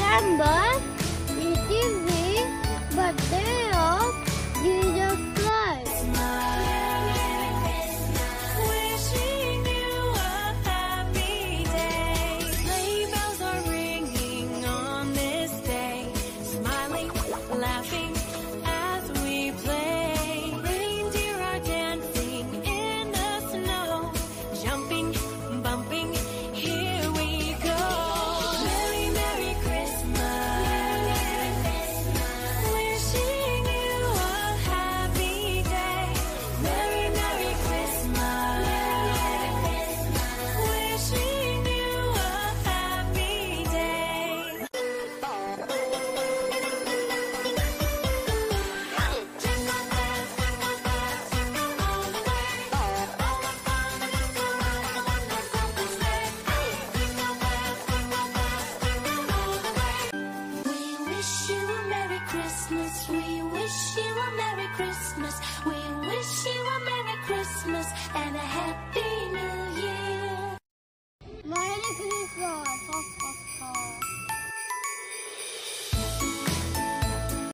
December, it is the birthday of Jesus Christ. Wishing you a happy day. Sleigh bells are ringing on this day. Smiling, laughing as we play. Reindeer are dancing in the snow. Jumping, bumping, here we go. Merry, Merry Christmas. Wishing you a happy day. Merry, Merry Christmas. Wishing you a happy day. We wish you a Merry Christmas. We wish you a Merry Christmas. We wish you a Merry Christmas.